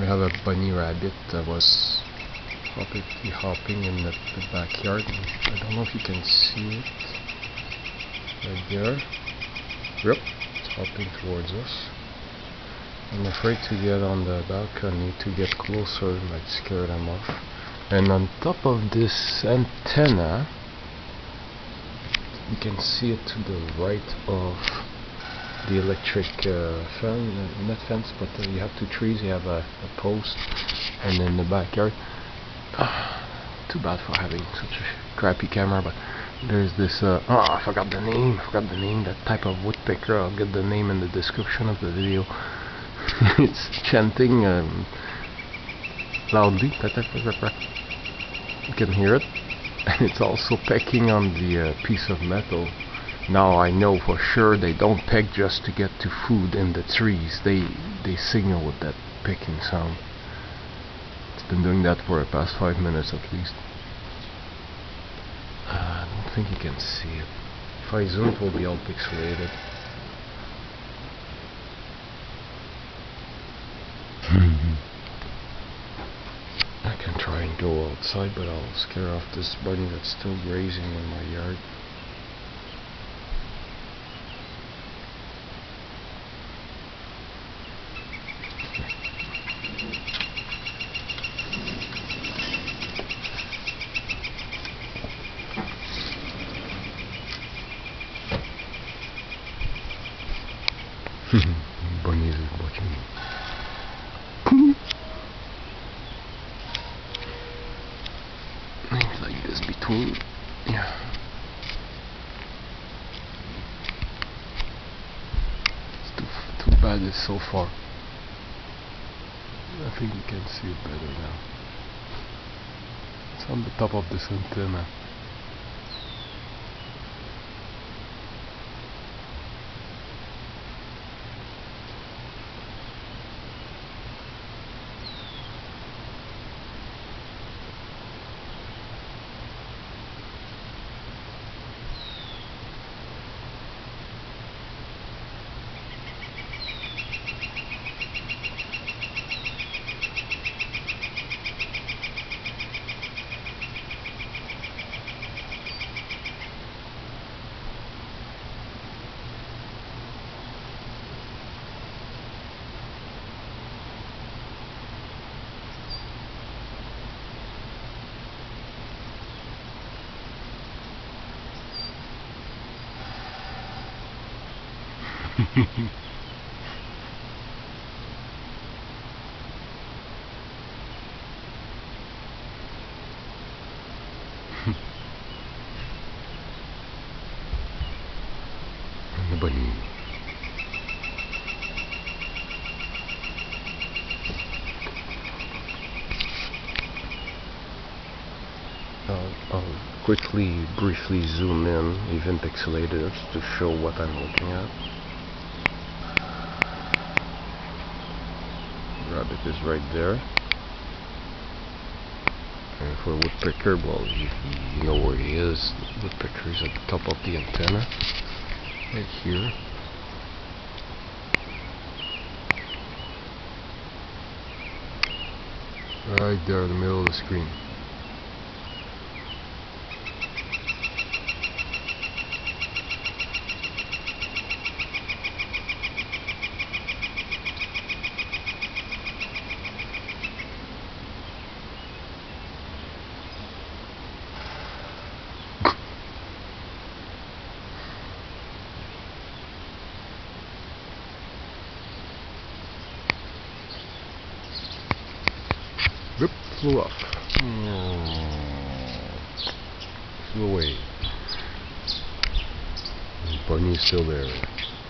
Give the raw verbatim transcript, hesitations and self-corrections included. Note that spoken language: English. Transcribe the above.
We have a bunny rabbit that was hopping, hopping in the, the backyard. I don't know if you can see it right there. Yep, it's hopping towards us. I'm afraid to get on the balcony to get closer, might scare them off. And on top of this antenna, you can see it to the right of the electric uh, fence, uh, not fence, but uh, you have two trees, you have a, a post, and in the backyard. Uh, too bad for having such a crappy camera, but there's this, uh, oh, I forgot the name, I forgot the name, that type of woodpecker. I'll get the name in the description of the video. It's chanting um, loudly, you can hear it, and it's also pecking on the uh, piece of metal. Now I know for sure they don't peck just to get to food in the trees. They they signal with that pecking sound. It's been doing that for the past five minutes at least. Uh, I don't think you can see it. If I zoom, it will be all pixelated. I can try and go outside, but I'll scare off this bunny that's still grazing in my yard. Bunny is watching me. It's like this between, yeah. It's too too bad it's so far. I think you can see it better now. It's on the top of this antenna. And the bunny. I'll, I'll quickly, briefly zoom in, even pixelated, to show what I'm looking at. Rabbit is right there. And for woodpecker, well, you, you know where he is. The woodpecker is at the top of the antenna, right here. Right there in the middle of the screen. Rip, flew off. Flew away. The bunny is still there.